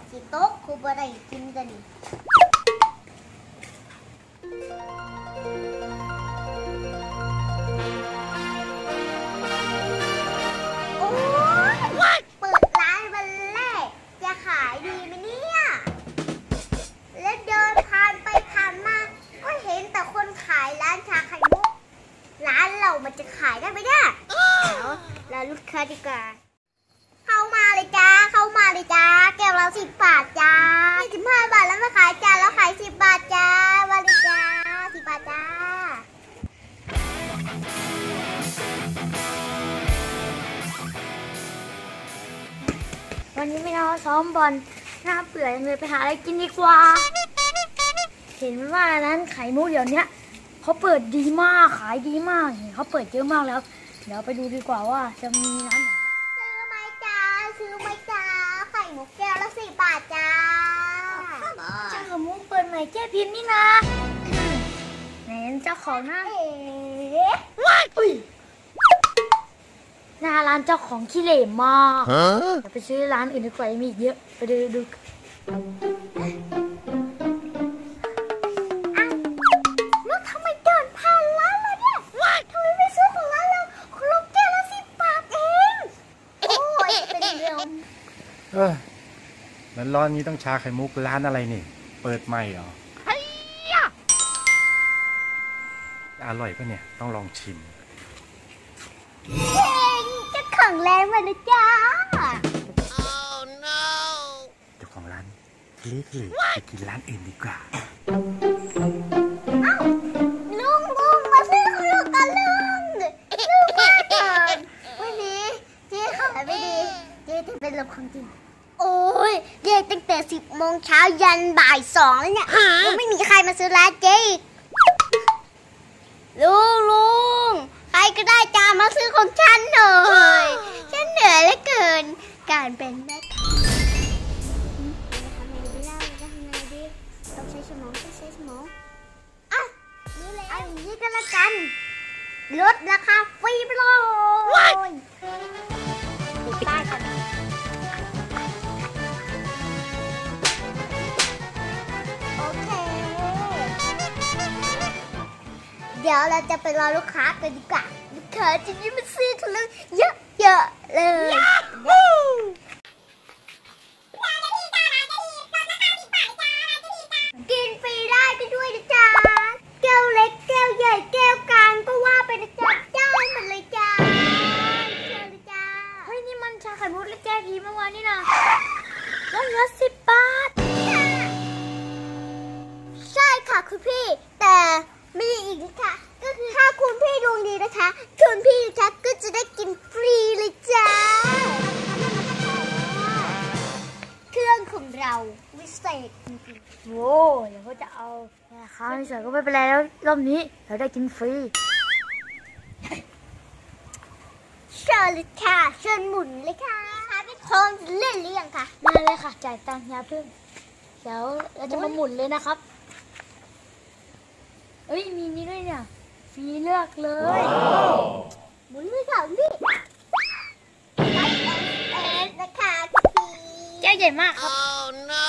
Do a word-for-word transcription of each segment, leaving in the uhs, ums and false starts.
สิโต๊ะคูบอะไรกินกันโอ้ยเปิดร้านวันแรกจะขายดีไหมเนี่ยแล้วเดินผ่านไปผ่านมาก็เห็นแต่คนขายร้านชาไข่มุกร้านเรามันจะขายได้ไหมเนี่ยเดี๋ยวเราลูกค้าดีกว่าเข้ามาเลยจ้าเข้ามาเลยจ้าแก้วเราสิบบาทจ้ายี่สิบห้าบาทแล้วมาขายจ้าแล้วขายสิบบาทจ้ามาเลยจ้าสิบบาทจ้าวันนี้ไม่เอาซ้อมบอลหน้าเปื่อยเลยไปหาอะไรกินดีกว่าเห็นว่าร้านไข่มุกเดี๋ยวนี้เขาเปิดดีมากขายดีมากเขาเปิดเยอะมากแล้วเดี๋ยวไปดูดีกว่าว่าจะมีร้านไหนซื้อไหมจ้าซื้อไหมจ้าไข่มุกแก้วละสิบบาทจ้าเจ้ามุกเปิดใหม่แก้พิมพ์นี่นะไหนเจ้าของหน้าเอ๋อุ้ยหน้าร้านเจ้าของขี้เหร่มากเดี๋ยวไปซื้อร้านอื่นดีกว่ามีเยอะไปดูดูเออมันร้อนนี้ต้องชาไข่มุกร้านอะไรนี่เปิดใหม่เหรออร่อยปะเนี่ยต้องลองชิมเฮ้ยจะขังแรงมาเลยจ้า oh no เจ้าของร้านเล็กเลยไปกินร้านอื่นดีกว่าเอ้าลุงลุงมาซื้อของลูกกันลุงลุงมาเถิดวันนี้เจ๊ขายไม่ดีเจ๊จะเป็นลมความจริงโอ้ยเจ๊ตั้งแต่สิบโมงเช้ายันบ่ายสองแล้วเนี่ยยังไม่มีใครมาซื้อร้านเจ๊อีกลุงลุงใครก็ได้จ้ามาซื้อของฉันหน่อยฉันเหนื่อยเหลือเกินการเป็นแม่ค้าจะทำไงดีต้องใช้สมองต้องใช้สมองอ่ะนี่เลยเอาอย่างนี้ก็แล้วกันลดราคาฟรีไปเลยดูป้ายกันโอเคเดี๋ยวเราจะไปรอลูกค้ากันดีกว่าลูกค้าจะยิ่งมาซื้อกันเลยเยอะๆเลยกินฟรีได้ก็ด้วยนะจ๊ะแก้วเล็กแก้วใหญ่แก้วกลางก็ว่าไปนะจ๊ะเจ้าหมดเลยจ้าเชิญเลยจ้าเฮ้ยนี่มันชาไข่มุกและแก้วพีเมื่อวานนี่นะแล้วเหลือสิบบาทใช่ค่ะคุณพี่แต่มีอีกนะคะก็คือถ้าคุณพี่ดวงดีนะคะคุณพี่นะคะก็จะได้กินฟรีเลยจ้าเครื่องของเราวิเศษจริงๆโว้เดี๋ยวเขาจะเอาราคาไม่สวยก็ไม่เป็นไรแล้วรอบนี้เราได้กินฟรีเชิญเลยค่ะเชิญหมุนเลยค่ะค่ะพี่พร้อมเล่นหรือยังคะมาเลยค่ะจ่ายตังค์ยาเพิ่มเดี๋ยวเราจะมาหมุนเลยนะครับเอ้ยมีนี่ด้วยเนี่ยฟรีเลือกเลยหมุนเลยค่ะพี่เอ็นนะคะพี่แก้วใหญ่มากครับ oh no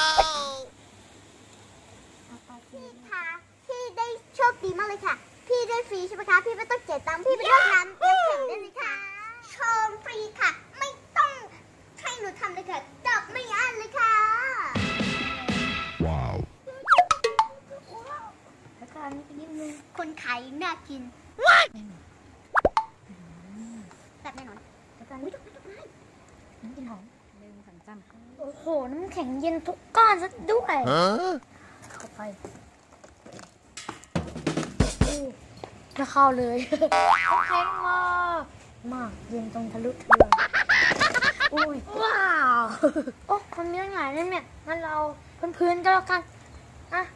พี่คะพี่ได้โชคดีมากเลยค่ะพี่ได้ฟรีใช่ไหมคะพี่ไม่ต้องเจ็บตังค์พี่ไปเลือกน้ำเต็มแข็งได้เลยค่ะชมฟรีค่ะไม่ต้องให้หนูทำเลยค่ะจับไม่อั้นเลยค่ะว้าวแล้วก็อันนี้นิดนึงคนขายน่ากินแบบแน่นอนแล้วก็อุ้ยน้ำกินหอมหนึ่งสองสามโอ้โหน้ำแข็งเย็นทุกก้อนซะด้วยเข้าไปจะเข้าเลยแข็งมากมากเย็นตรงทะลุทะลวงอุ้ยว้าวโอ้คนมีตั้งหลายเลยเนี่ยงั้นเราพื้นๆก็แล้วกันอ่ะ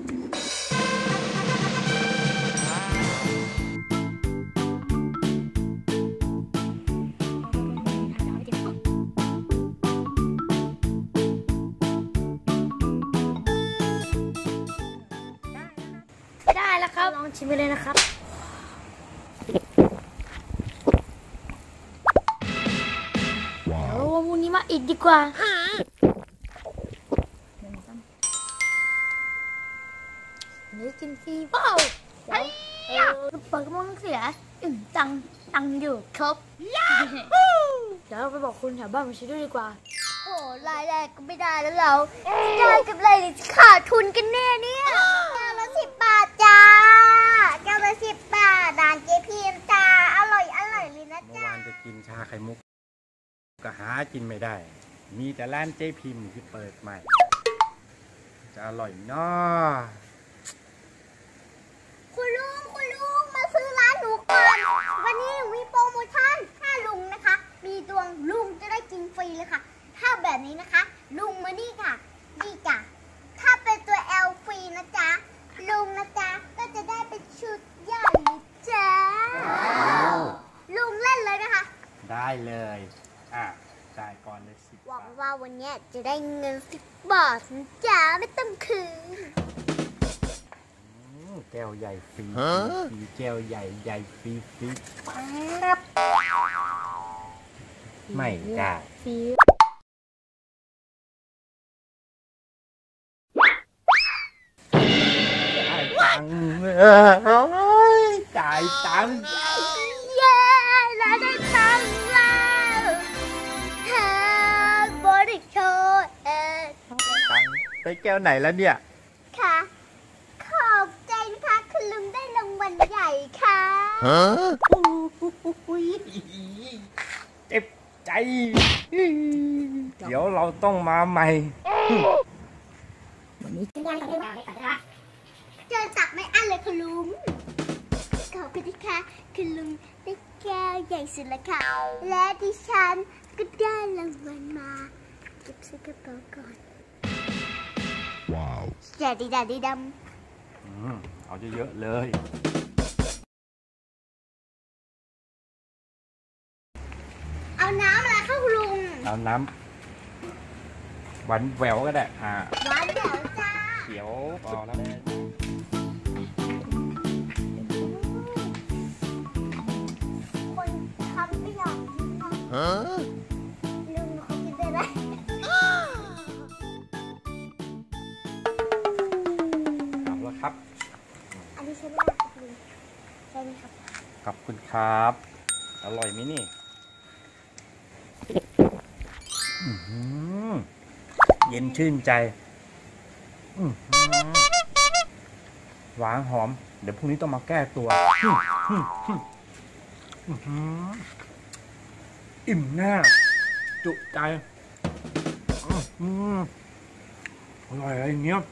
ได้แล้วครับลองชิมไปเลยนะครับเดี๋ยววันนี้มาอีกดีกว่านี้กินฟรีเปล่าเดี๋ยวเออเปิดกระมงเสียอืมตังตังอยู่ครบเดี๋ยวเราไปบอกคุณแถวบ้านมาช่วยด้วยดีกว่าโอ้รายแรกก็ไม่ได้แล้วเราจะได้กับอะไรหรือขาดทุนกันแน่เนี่ยแก้วละสิบบาทจ้าแก้วละสิบบาทร้านเจ๊พิมจ้าอร่อยอร่อยเลยนะเมื่อจ้าวานจะกินชาไข่มุกก็หากินไม่ได้มีแต่ร้านเจ๊พิมพ์ที่เปิดใหม่จะอร่อยเนาะคุณลุงคุณลุงมาซื้อร้านหนูก่อนวันนี้มีโปรโมชั่นถ้าลุงนะคะ มีดวงลุงจะได้กินฟรีเลยค่ะถ้าแบบนี้นะคะลุงมานี่ค่ะนี่จ้ะถ้าเป็นตัว L ฟรีนะจ๊ะลุงนะจ๊ะก็จะได้เป็นชุดใหญ่จ้าลุงเล่นเลยนะคะได้เลยอ่ะจ่ายก่อนเลยสิบหวับาง ทว่าวันนี้จะได้เงินสิบบาทนะจ๊ะไม่ต้องคืนแก้วใหญ่ฟรีฟรีแก้วใหญ่ใหญ่ฟรีฟรีไม่ได้ฟรีจ่ายตังค์จ่ายตังค์เย้เราได้ตังค์แล้วฮาบริโภคเออตังค์ได้แก้วไหนแล้วเนี่ยค่ะขอบใจนะคะคุณลุงได้รางวัลใหญ่ค่ะฮะเจ็บใจเดี๋ยวเราต้องมาใหม่วันนี้จะได้กันได้ไหมเจอตักไม่อั้นเลยคุณลุงขอบคุณค่ะคุณลุงได้แก้วใหญ่สุดแล้วค่ะและดิฉันก็ได้รางวัลมาเก็บใส่กระเป๋าก่อนว้าวแจ่ดีดาดีดำอืมเอาเยอะๆเลยเอาน้ำอะไรคะคุณลุงเอาน้ำหวานแหววก็ได้อ่าหวานแหววจ้าเขียวพอแล้วคนทำไม่อยากกินนะลุงเขากินได้ไหมเอาละครับอันนี้ใช่ไหมครับลุงใช่ไหมครับขอบคุณครับอร่อยไหมนี่เย็นชื่นใจหวานหอมเดี๋ยวพรุ่งนี้ต้องมาแก้ตัวอิ่มหน้าจุใจอร่อยอะไรอย่างเงี้ย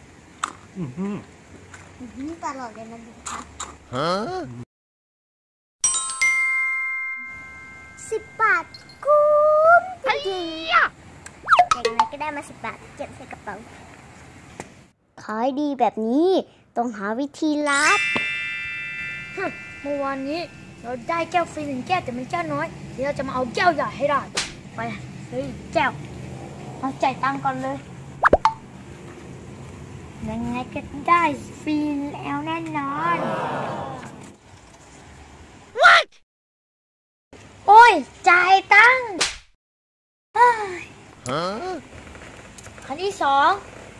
ตลอดเลยนะดูค่ะสิบบาทคุ้มจริงๆอย่างไรก็ได้มาสิบบาทเก็บใส่กระเป๋าขายดีแบบนี้ต้องหาวิธีลัดเมื่อวานนี้เราได้แก้วฟรีหนึ่งแก้วแต่มันแก้วน้อยเดี๋ยวเราจะมาเอาแก้วใหญ่ให้ได้ไปเฮ้ยแก้วเอาจ่ายตังค์ก่อนเลยยังไงก็ได้ฟรีแล้วแน่นอนโอ้ยจ่ายตังค์คันที่สอง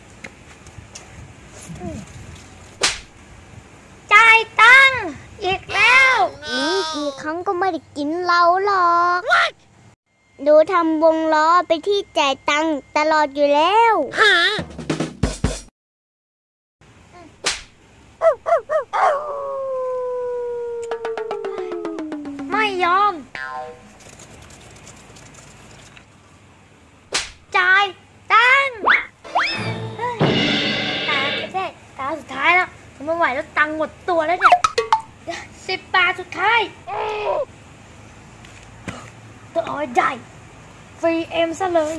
จ่ายตังค์อีกแล้วนี่กี่ครั้งก็ไม่ได้กินเราหรอกดูทำวงล้อไปที่จ่ายตังค์ตลอดอยู่แล้วไม่ยอมจ่ายตังค์ตาไม่ใช่ตาสุดท้ายแล้วทำไม่ไหวแล้วตังค์หมดตัวแล้วเนี่ยสิบบาทสุดท้ายต้องเอาได้ฟรีเอ็มซะเลย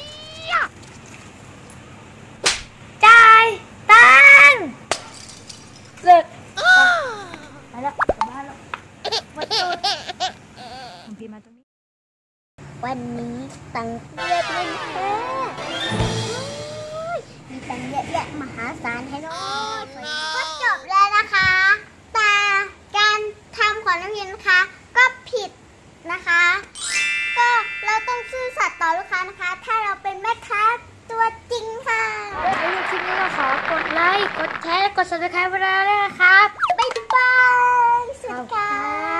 จ่ายตังค์เลิกไปแล้วกลับบ้านแล้ววันนี้พี่มาตรงนี้วันนี้ตังค์เยอะเลยค่ะมีตังค์เยอะแยะมหาศาลให้น้องก็จบแล้วนะคะแต่การทำของนักเรียนนะคะก็ผิดนะคะก็เราต้องซื่อสัตย์ต่อลูกค้านะคะถ้าเราเป็นแม่ค้าตัวจริงค่ะถ้าคลิปนี้ก็ขอกดไลค์กดแชร์กด ซับสไครบ์ ไว้แล้วด้วยนะครับบ๊ายบายสวัสดีค่ะ